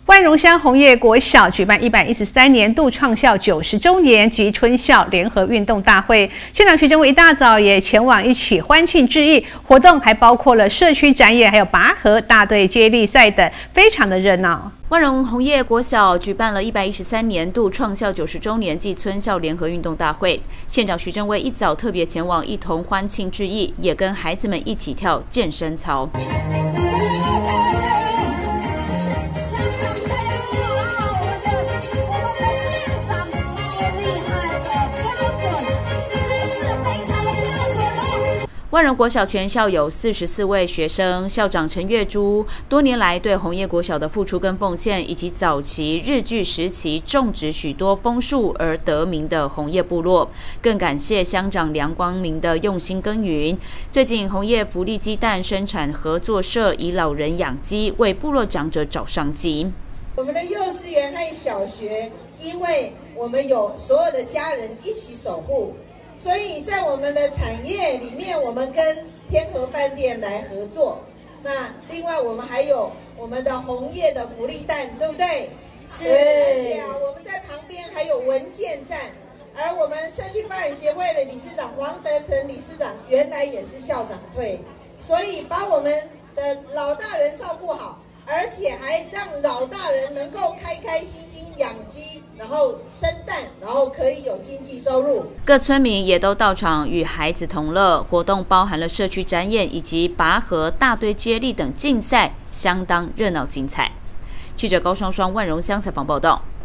万荣乡红叶国小举办113年度创校90周年及春校联合运动大会，县长徐正伟一大早也前往一起欢庆致意。活动还包括了社区展演，还有拔河大队接力赛等，非常的热闹。 万荣红叶国小举办了113年度创校90周年暨春校联合运动大会，县长徐正伟一早特别前往一同欢庆致意，也跟孩子们一起跳健身操。万荣国小全校有44位学生，校长陈月珠多年来对红叶国小的付出跟奉献，以及早期日据时期种植许多枫树而得名的红叶部落，更感谢乡长梁光明的用心耕耘。最近红叶福利鸡蛋生产合作社以老人养鸡，为部落长者找商机。 我们的幼稚园和小学，因为我们有所有的家人一起守护，所以在我们的产业里面，我们跟天河饭店来合作。那另外我们还有我们的红叶的福利蛋，对不对？是。而且我们在旁边还有文件站，而我们社区发展协会的理事长黄德成理事长原来也是校长退，所以把我们的老大人照顾好，而且还让老大人能够开开心心养鸡，然后生蛋，然后可以有经济收入。 各村民也都到场与孩子同乐，活动包含了社区展演以及拔河、大队接力等竞赛，相当热闹精彩。记者高双双、万荣乡采访报道。